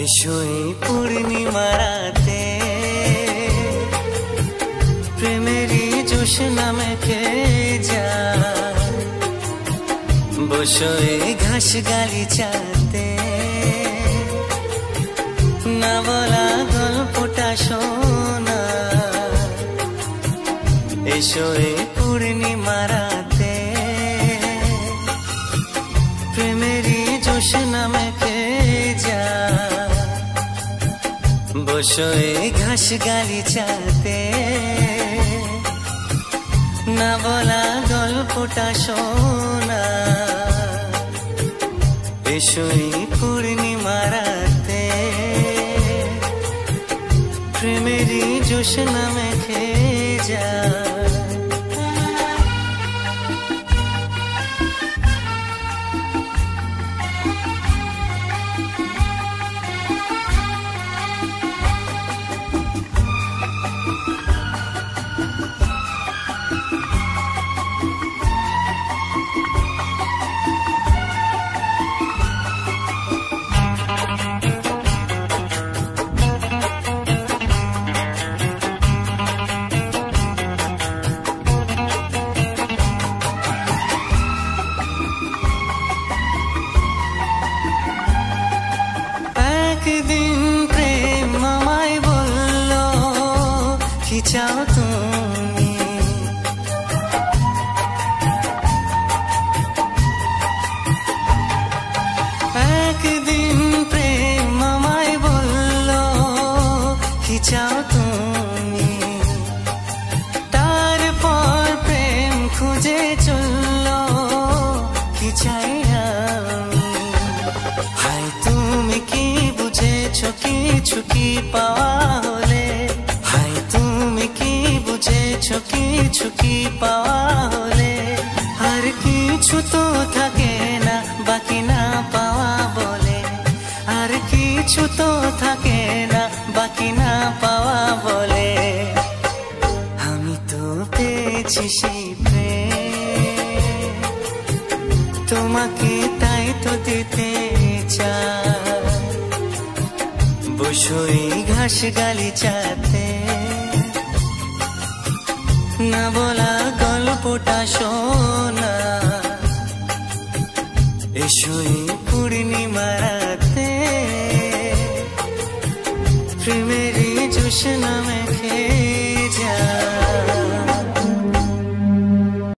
এসো এই পূর্ণিমা রাতে প্রেমেরই জোছনা মেখে যা, বসো এই ঘাস গালিচাতে না বলা গল্পটা শোনা। এসো এই পূর্ণিমা রাতে প্রেমেরই জোছনা মেখে যা, বসো এই ঘাস গালিচাতে না বলা গল্পটা শোনা। এসো এই পূর্ণিমা রাতে প্রেমেরই জোছনা মেখে যা। একদিন প্রেম আমায় বলল, কি চাও তুমি? একদিন প্রেম আমায় বলল, কি চাও তুমি? তারপর প্রেম খুঁজে চলল, কি চাই আমি? হায় তুমি কি বুঝেছো কিছু কি পাওয়া হলে? হায় তুমি কি বুঝেছো কিছু কি পাওয়া হলে? আর কিছু তো থাকে না বাকি না পাওয়া বলে, আর কিছু তো থাকে না বাকি না পাওয়া বলে। আমি তো পেয়েছি সেই প্রেম, তোমাকে তাই তো দিতে চাই। বসো এই ঘাস গালিচাতে না বলা গল্পটা শোনা। এসো এই পূর্ণিমা রাতে প্রেমেরই জোছনা মেখে